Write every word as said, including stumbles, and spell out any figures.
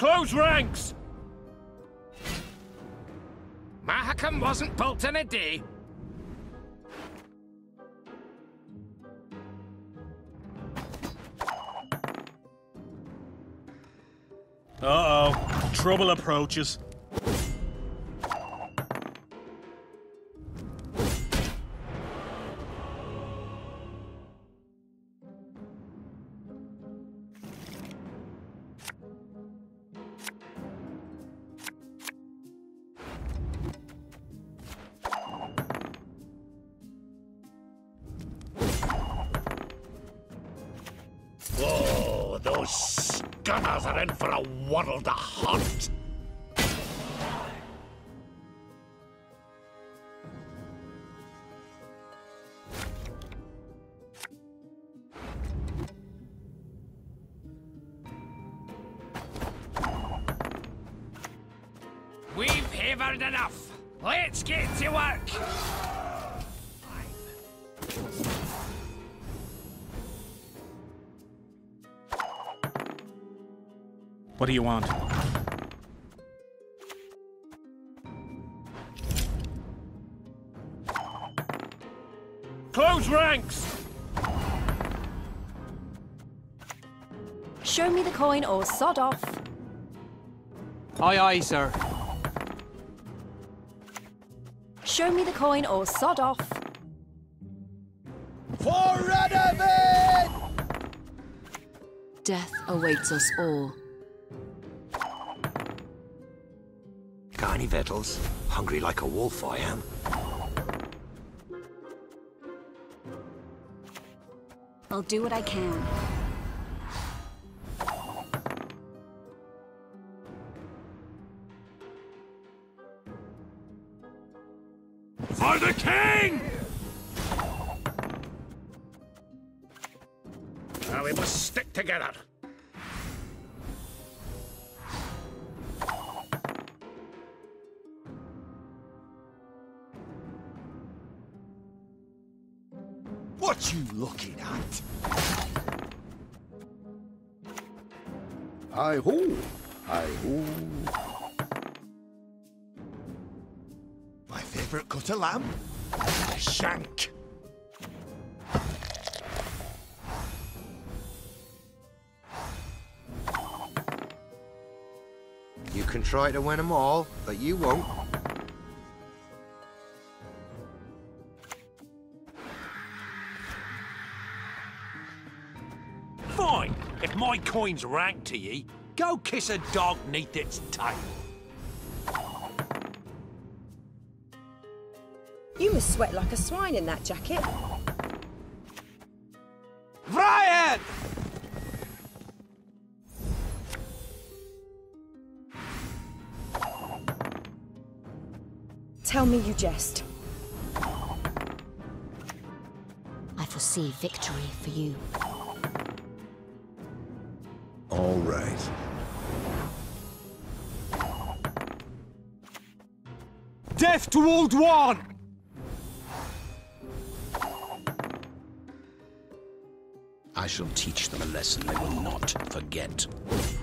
Close ranks! Mahakam wasn't built in a day. Uh-oh. Trouble approaches. Whoa, those gunners are in for a world of hunt. We've havered enough. Let's get to work. What do you want? Close ranks! Show me the coin or sod off. Aye, aye, sir. Show me the coin or sod off. For Radovid! Death awaits us all. Got any victuals? Hungry like a wolf, I am. I'll do what I can. For the king! Now we must stick together. What you looking at? Hi-ho! Hi-ho! My favourite cut of lamb? A shank. You can try to win them all, but you won't. Fine. If my coin's ranked to ye, go kiss a dog neath its tail. You must sweat like a swine in that jacket. Brian! Tell me you jest. I foresee victory for you. All right. Death to Old One! I shall teach them a lesson they will not forget.